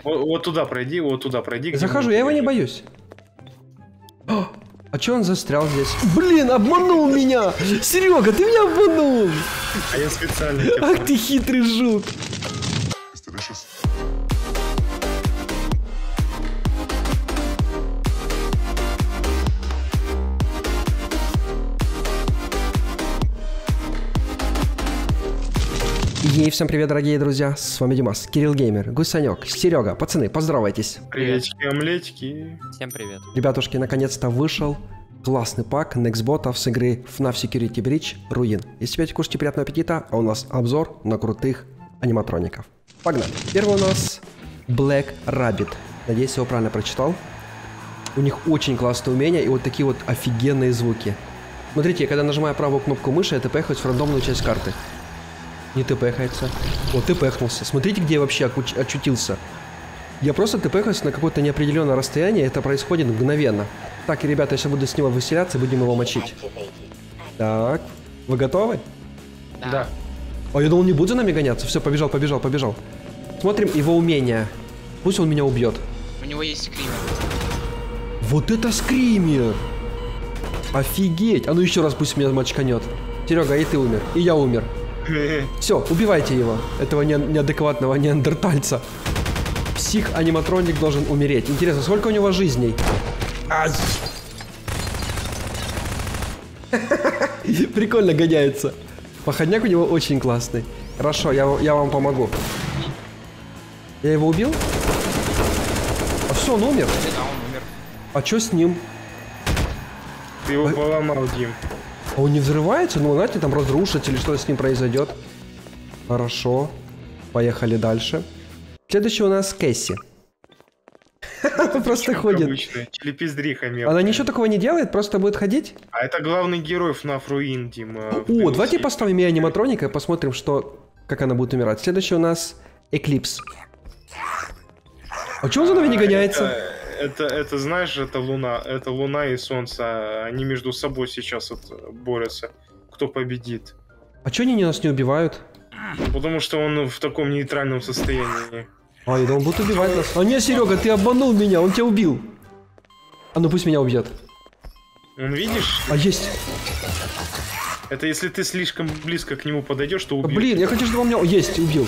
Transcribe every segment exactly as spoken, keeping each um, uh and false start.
Вот, вот туда пройди, вот туда пройди. Захожу, я его не боюсь. О, а чё он застрял здесь? Блин, обманул меня! Серега, ты меня обманул! А я специально. Ах ты хитрый жук! Ей, всем привет, дорогие друзья, с вами Димас, Кирилл Геймер, Гусанек, Серега, пацаны, поздоровайтесь. Приветики, омлетики. Всем привет. Ребятушки, наконец-то вышел классный пак Nextbot с игры эф наф Security Breach Ruin. Если хотите кушать, приятного аппетита, а у нас обзор на крутых аниматроников. Погнали. Первый у нас Black Rabbit. Надеюсь, я его правильно прочитал. У них очень классные умения и вот такие вот офигенные звуки. Смотрите, когда нажимаю правую кнопку мыши, я тпхаюсь в рандомную часть карты. Не тпхается. О, тпхнулся. Смотрите, где я вообще очутился. Я просто тпхаюсь на какое-то неопределенное расстояние. Это происходит мгновенно. Так, и, ребята, я сейчас буду с него выселяться, будем его мочить. Так, вы готовы? Да. Да. О, я думал, не будет за нами гоняться. Все, побежал, побежал, побежал. Смотрим его умения. Пусть он меня убьет. У него есть скример. Вот это скример! Офигеть! А ну еще раз пусть меня мочканет. Серега, и ты умер, и я умер. Все, убивайте его, этого не неадекватного неандертальца. Псих-аниматроник должен умереть. Интересно, сколько у него жизней? Ай! Прикольно гоняется. Походняк у него очень классный. Хорошо, я, я вам помогу. Я его убил? А все, он умер? Да, он умер. А что с ним? Ты его поломал, Дим. А он не взрывается? Ну, знаете, там разрушить или что с ним произойдет. Хорошо. Поехали дальше. Следующий у нас Кэсси. Она просто ходит. Челепиздриха мелкая. Она ничего такого не делает, просто будет ходить. А это главный герой эф наф Ruin, Дим. О, давайте поставим ей аниматроника и посмотрим, что, как она будет умирать. Следующий у нас Эклипс. А чего он за нами не гоняется? Это, это, знаешь, это Луна, это Луна и Солнце, они между собой сейчас вот борются, кто победит. А чё они нас не убивают? Потому что он в таком нейтральном состоянии. А, я думал, он будет убивать нас. А не, Серега, ты обманул меня, он тебя убил. А ну пусть меня убьет. Он, видишь? А есть. Это если ты слишком близко к нему подойдешь, то убьешь. Блин, я хочу, чтобы он меня... Есть, убил.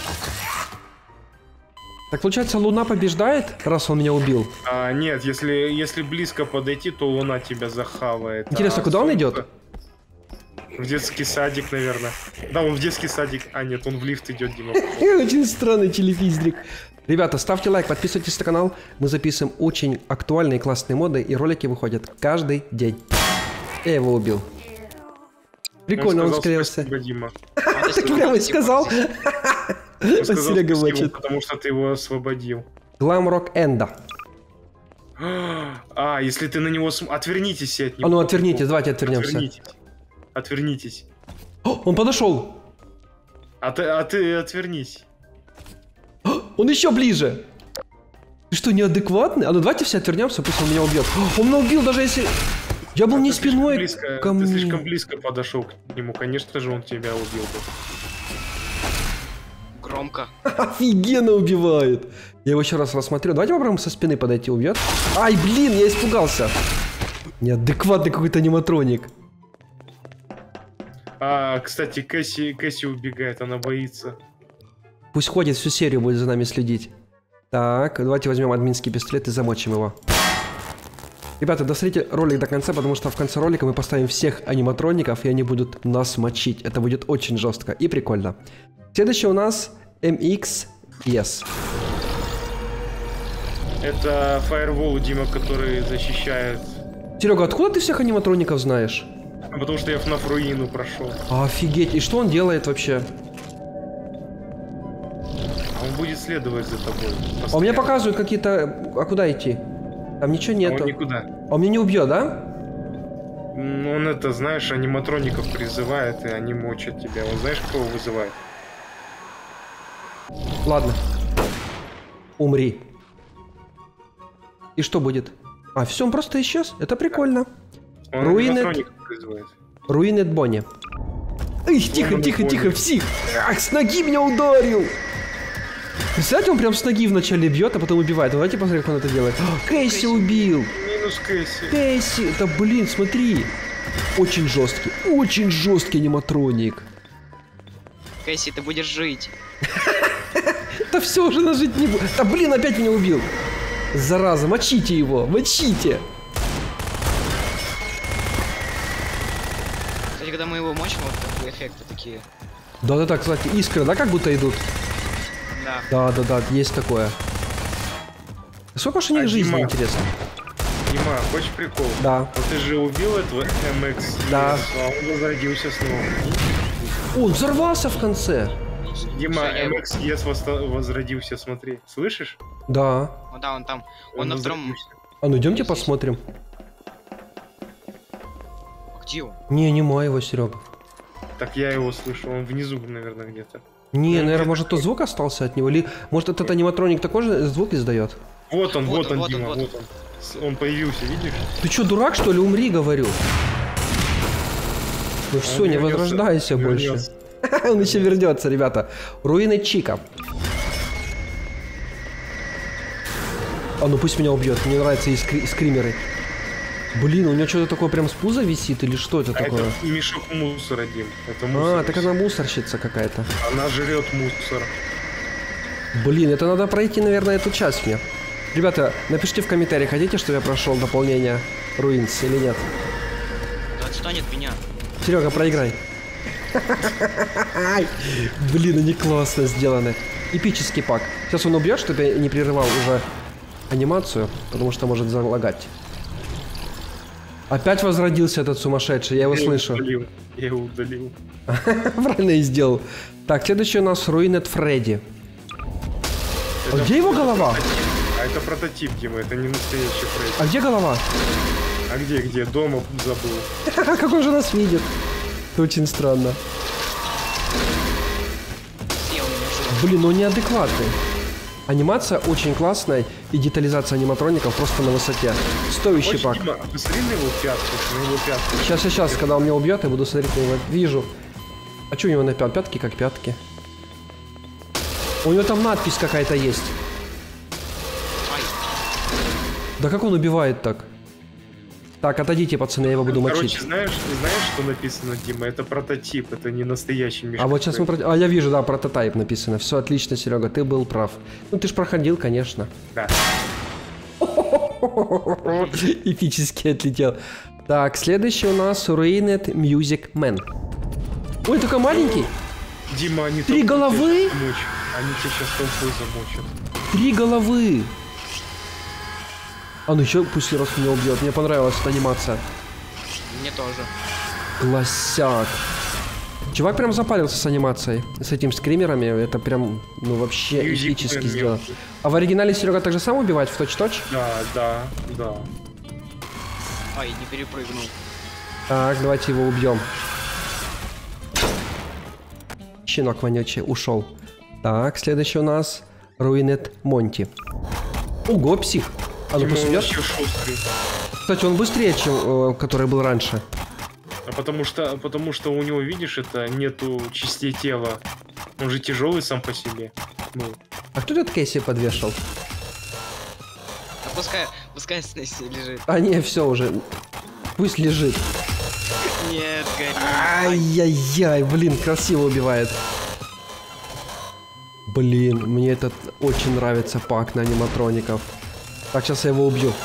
Так получается, Луна побеждает, раз он меня убил? А, нет, если, если близко подойти, то Луна тебя захавает. Интересно, а куда солнце... он идет? В детский садик, наверное. Да, он в детский садик. А, нет, он в лифт идет, Дима. Очень странный телепиздрик. Ребята, ставьте лайк, подписывайтесь на канал. Мы записываем очень актуальные классные моды, и ролики выходят каждый день. Я его убил. Прикольно, он склеился. Дима. Прямо сказал. Серега мочит. Потому что ты его освободил. Glamrock Энда. А, если ты на него... См... Отвернитесь от него. А ну отвернитесь, давайте отвернемся. Отвернитесь. Отвернитесь. О, он подошел. А ты, а ты отвернись. О, он еще ближе. Ты что, неадекватный? А ну давайте все отвернемся, пусть он меня убьет. О, он меня убил, даже если... Я был а не спиной близко, ко мне. Ты слишком близко подошел к нему, конечно же, он тебя убил бы. Громко. Офигенно убивает. Я его еще раз рассмотрю. Давайте попробуем со спины подойти, убьет. Ай, блин, я испугался. Неадекватный какой-то аниматроник. А, кстати, Кэсси, Кэсси убегает, она боится. Пусть ходит, всю серию будет за нами следить. Так, давайте возьмем админский пистолет и замочим его. Ребята, досмотрите ролик до конца, потому что в конце ролика мы поставим всех аниматроников, и они будут нас мочить. Это будет очень жестко и прикольно. Следующий у нас эм икс эс. Это фаервол, Дима, который защищает... Серега, откуда ты всех аниматроников знаешь? Потому что я эф наф Руину прошел. Офигеть, и что он делает вообще? Он будет следовать за тобой. Постоянно. А у меня показывают какие-то... А куда идти? Там ничего нету. А он никуда. А он меня не убьет, да? Он это, знаешь, аниматроников призывает, и они мочат тебя. Он знаешь, кого вызывает? Ладно. Умри. И что будет? А, все, он просто исчез. Это прикольно. Руинет... Руинет Бонни. Эх, тихо, тихо, тихо, псих. Ах, с ноги меня ударил. Представляете, он прям с ноги вначале бьет, а потом убивает. Ну, давайте посмотрим, как он это делает. О, Кэсси убил! Минус Кэсси. Кэсси! Это, блин, смотри. Очень жесткий, очень жесткий аниматроник. Кэсси, ты будешь жить. Да все, уже нажить не буду. Да блин, опять меня убил. Зараза, мочите его, мочите. Кстати, когда мы его мочим, вот такие эффекты такие. Да-да-да, кстати, искры, да, как будто идут? Да. Да-да-да, есть такое. Сколько ж у них А, жизни, Дима. интересно? Дима, хочешь прикол? Да. Вот ты же убил этого эм икс, Да. а он возродился снова. Он взорвался в конце. Дима, Всё, я эм его- икс ес восста- возродился, смотри. Слышишь? Да. О, да, он там. Он, на втором. возродился. А ну идемте посмотрим. Где он? Не, не мой его, Серега. Так я его слышу, он внизу, наверное, где-то. Не, Ну, наверное, где-то может, то звук остался от него, или может этот аниматроник такой же звук издает? Вот он, Вот вот, он, он, вот он, Дима, вот вот он. С- Он появился, видишь? Ты что, дурак, что ли? Умри, говорю. Ну все, Он не вернется, возрождайся больше. вернется. Он еще вернется, ребята. Руины Чика. А ну пусть меня убьет. Мне нравятся и скри- скримеры. Блин, у него что-то такое прям с пуза висит или что это А такое? это мешок мусора, Дим. Это А, мусор. так она мусорщица какая-то. Она жрет мусор. Блин, это надо пройти, наверное, эту часть мне. Ребята, напишите в комментариях, хотите, чтобы я прошел дополнение Ruins или нет? Да отстань от меня. Серега, проиграй. Блин, они классно сделаны. Эпический пак. Сейчас он убьет, чтобы я не прерывал уже анимацию, потому что может залагать. Опять возродился этот сумасшедший, я его Я слышу. удалил. Я его удалил. Правильно и сделал. Так, следующий у нас Руинед Фредди. А где его голова? А это прототип, Дима, это не настоящий Фредди. А где голова? А где, где? Дома забыл. Как он же нас видит? Это очень странно. Съел меня живот. Блин, ну он неадекватный. Анимация очень классная, и детализация аниматроников просто на высоте. Стоящий Хочешь, пак. Дима, посмотри на его пятку, на его пятку. Сейчас, сейчас, сейчас, когда он меня убьет, я буду смотреть на него. Вижу. А что у него на пят? Пятки как пятки. У него там надпись какая-то есть. Ай, Да как он убивает так? Так, отойдите, пацаны, я его буду Короче, мочить. знаешь, знаешь, что написано, Дима? Это прототип, это не настоящий мешок. А вот сейчас мы... Фредди. про- А, я вижу, да, прототип написано. Все отлично, Серега, ты был прав. Ну, ты ж проходил, конечно. Да. Эпически отлетел. Так, следующий у нас Ruined Music Man. Ой, такой маленький. Дима, они Три толпой головы? тебя щас замочат. Они тебя сейчас толпой замочат. Три головы. А ну еще пусть раз меня убьет. Мне понравилась эта анимация. мне тоже. Классяк. Чувак прям запарился с анимацией. С этим скримерами. Это прям, ну вообще Music эпически Man сделано. мелкий. А в оригинале Серега так же сам убивает в точь-точь? Да, да, да. Ай, не перепрыгнул. Так, давайте его убьем. Щенок вонючий ушел. Так, следующий у нас Руинед Монти. Ого, псих. А ну Дима, он посмеешь? еще шустрый. Кстати, он быстрее, чем э, который был раньше. А потому что, потому что у него, видишь, это нету частей тела. Он же тяжелый сам по себе. Ну, А кто этот Кэсси подвешал? А пускай, пускай Снесси лежит. А не, все уже. Пусть лежит. Нет, гори. Ай-яй-яй, блин, красиво убивает. Блин, мне этот очень нравится пак на аниматроников. Так, сейчас я его убью.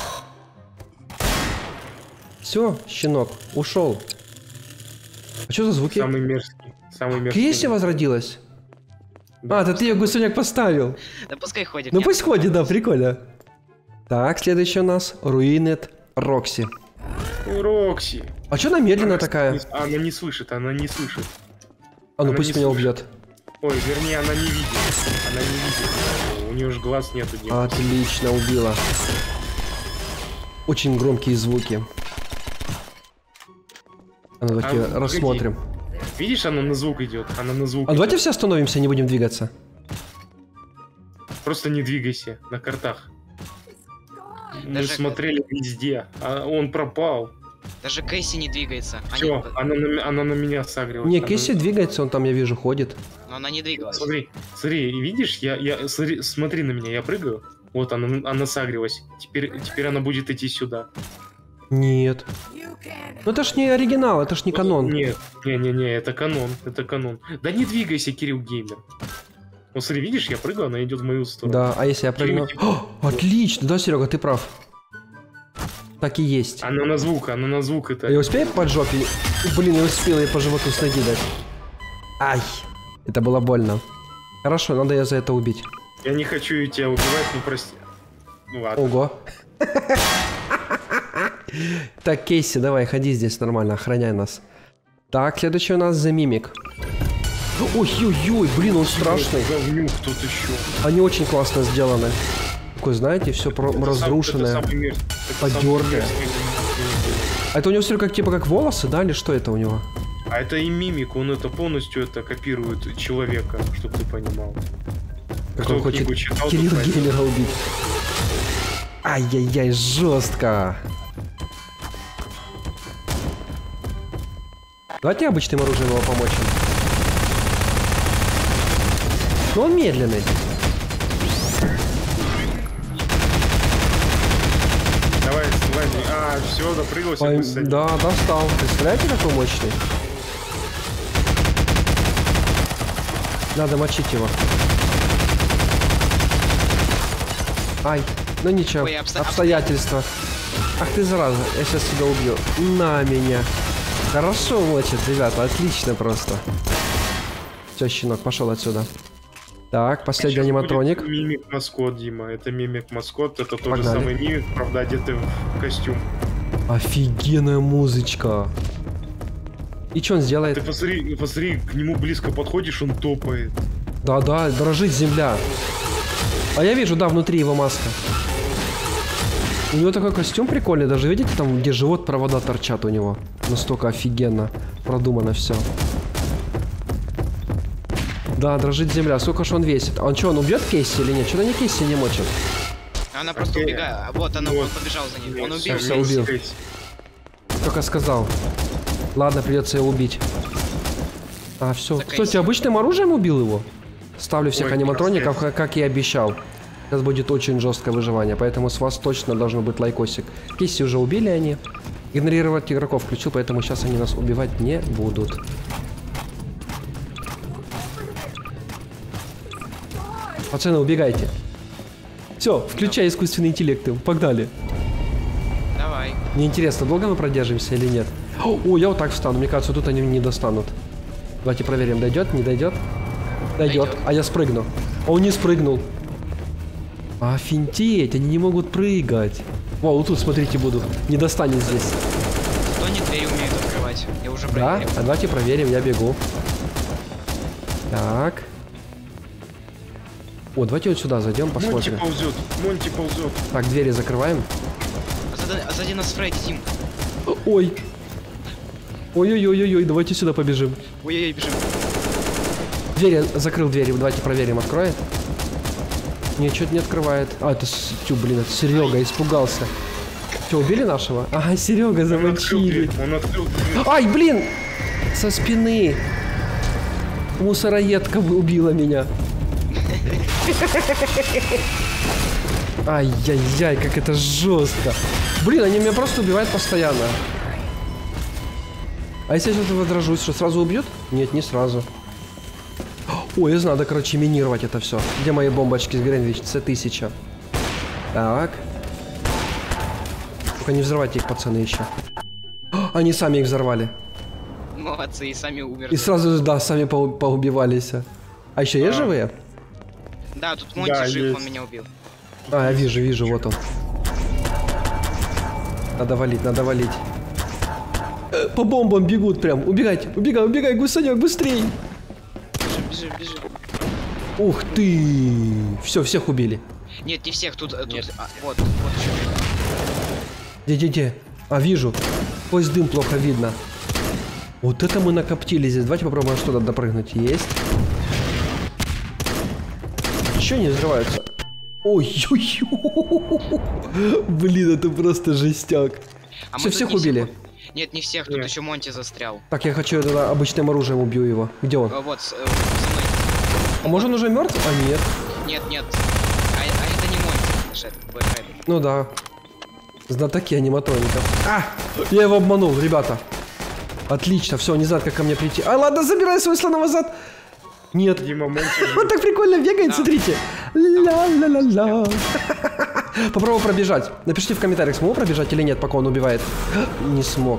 Все, щенок, ушел. А что за звуки? самый мерзкий. Самый мерзкий. Кэсси возродилась? Да. А, это ты ее гусеняк поставил. Да пускай ходит. Ну нет. пусть ходит, да, прикольно. Так, следующий у нас Ruined Рокси. Рокси. А что она медленно такая? Она не слышит, она не слышит. А ну она пусть не меня слышит. убьет. Ой, вернее, она не видит. Она не видит. У нее же глаз нету. Дима. Отлично, убила. Очень громкие звуки. А ну, давайте А, погоди. рассмотрим. Видишь, она на звук идет. Она на звук. А давайте идет. все остановимся, не будем двигаться. Просто не двигайся на картах. Мы Даже- смотрели везде, а он пропал. Даже Кэсси не двигается. Они- Все, она на, м- она на меня сагрилась. Не, Она- Кэсси двигается, он там, я вижу, ходит. Но она не двигалась. Смотри, смотри, видишь, я, я, смотри, смотри на меня, я прыгаю. Вот она, она согрелась. Теперь, теперь она будет идти сюда. Нет. Ну это ж не оригинал, это ж не канон. Нет, не-не-не, это канон, это канон. Да не двигайся, Кирилл Геймер. Вот смотри, видишь, я прыгаю, она идет в мою сторону. Да, а если я прыгну... О, отлично, да, Серега, ты прав. Так и есть. Она на звук, она на звук это. Я успею по жопе? Блин, я успел ей по животу с ноги дать. Ай, это было больно. Хорошо, надо ее за это убить. Я не хочу тебя убивать, ну прости. Ну ладно. Ого. Так, Кейси, давай, ходи здесь нормально, охраняй нас. Так, следующий у нас за мимик. Ой-ой-ой, блин, он страшный. Говнюк тут еще. Они очень классно сделаны. Такой, знаете, все разрушенное, подерное. А это у него все как типа как волосы, да, или что это у него? А это и мимик, он это полностью это копирует человека, чтобы ты понимал. Как Кто он хочет книгу читал, Кирилла тот Геймера убить. Ай-яй-яй, жестко. Давайте обычным оружием его помочь. Но он медленный. Давай, давай. А, все, допрыгался. Ой, быстро. да, достал. Представляете, какой мощный? Надо мочить его. Ай, ну ничего, Ой, обсто- обстоятельства. Ах ты зараза, я сейчас тебя убью. На меня. Хорошо мочит, ребята, отлично просто. Все, щенок, пошел отсюда. Так, последний Сейчас аниматроник. будет мимик-маскот, Дима. Это мимик-маскот, это тот же Погнали. самый мимик, правда, одетый в костюм. Офигенная музычка. И что он сделает? Ты посмотри, посмотри, к нему близко подходишь, он топает. Да-да, дрожит земля. А я вижу, да, внутри его маска. У него такой костюм прикольный, даже видите, там, где живот, провода торчат у него. Настолько офигенно продумано все. Да, дрожит земля. Сколько ж он весит? А он что, он убьет Кейси или нет? Что-то не Кейси не мочит. Она просто Окей. убегает. Вот, она Вот. он побежал за ним. Он Вот, убил. всё, убил. Только сказал. Ладно, придется его убить. А, все. За Кстати, Кейси. обычным оружием убил его? Ставлю всех Ой, аниматроников, красавец. как, как и обещал. Сейчас будет очень жесткое выживание, поэтому с вас точно должно быть лайкосик. Кейси уже убили они. Игнорировать игроков включил, поэтому сейчас они нас убивать не будут. Пацаны, убегайте. Все, включай искусственный интеллект. Погнали. Давай. Мне интересно, долго мы продержимся или нет? О, я вот так встану. Мне кажется, тут они не достанут. Давайте проверим, дойдет, не дойдет. Дойдет. Дойдет. А я спрыгну. А он не спрыгнул. Офигеть, они не могут прыгать. О, вот тут, смотрите, буду. Не достанет здесь. Кто не двери умеет открывать? Я уже Да? проверил. А давайте проверим, я бегу. Так. О, давайте вот сюда зайдем, Монти посмотрим. ползет, Монти ползет. Так, двери закрываем. А сзади, а сзади нас Фредди, Тим. Ой. Ой-ой-ой-ой, давайте сюда побежим. Ой-ой-ой, бежим. Двери, закрыл двери, давайте проверим, откроет. Нет, что-то не открывает. А, это, с- тю, блин, это Серега, испугался. Что, убили нашего? Ага, Серега Он открыл замочили. дверь, он открыл дверь. Ай, блин! Со спины. Мусороедка убила меня. Ай-яй-яй, как это жестко. Блин, они меня просто убивают постоянно. А если я сейчас возражусь, что сразу убьют? Нет, не сразу. Ой, я надо, короче, минировать это все. Где мои бомбочки с Гринвич? С тысяча. Так. Только не взрывайте их, пацаны, еще. Они сами их взорвали. Молодцы, и сами умерли. И сразу же, да, сами поу- поубивались. А еще есть А. живые? Да, тут Монти Да, жив, есть. он меня убил. А, я вижу, вижу, вот он. Надо валить, надо валить. Э, По бомбам бегут прям. Убегать, убегай, убегай, гусанек, быстрей. Бежи, бежи, бежи. Ух ты. Все, всех убили. Нет, не всех, тут, э, тут, Нет. а, вот, вот еще. Где-где-где? А, вижу. Сквозь дым плохо видно. Вот это мы накоптили здесь. Давайте попробуем что-то допрыгнуть. Есть. Еще не взрываются. Ой-ой-ой. Блин, это просто жестяк. А Все, мы тут всех не убили. всех- Нет, не всех, тут Нет. еще Монти застрял. Так, я хочу тогда обычным оружием убью его. Где он? Э, Вот, с- э, со мной. А может он уже мертв? А нет. Нет, нет. А, а это не мой, наш этот, Black Rabbit. Ну да. Знатоки аниматроников. А! Я его обманул, ребята. Отлично, все, не знает, как ко мне прийти. А ладно, забирай свой слона назад. Нет. Дима, мальчик. Он так прикольно бегает, Да. смотрите. Ла-ла-ла-ла. Попробуй пробежать. Напишите в комментариях, смогу пробежать или нет, пока он убивает. Не смог.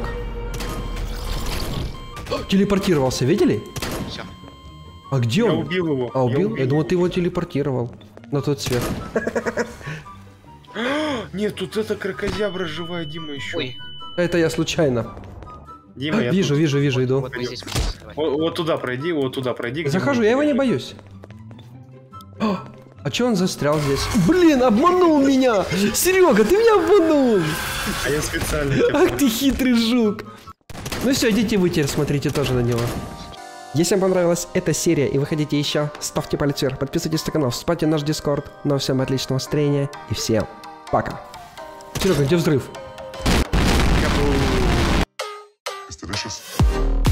Телепортировался, видели? Все. А где Я он? убил его. А, убил? Я, убил думал, ты его телепортировал. На тот свет. Нет, тут это крокозябра живая, Дима, еще. Ой. Это я случайно. Дима, я Вижу, тут. вижу, вижу, иду. Вот мы здесь, вот здесь. Давай. Вот, вот туда пройди, вот туда пройди. где Захожу, мы я его не бежим. боюсь. О, а чё он застрял здесь? Блин, обманул меня! Серега, ты меня обманул! А я специально тебя Ах ты хитрый жук! Ну все, идите вы теперь смотрите тоже на него. Если вам понравилась эта серия и вы хотите еще, ставьте палец вверх, подписывайтесь на канал, вступайте в наш дискорд. Ну а всем отличного настроения и всем пока. Серега, где взрыв? Я был... It's delicious.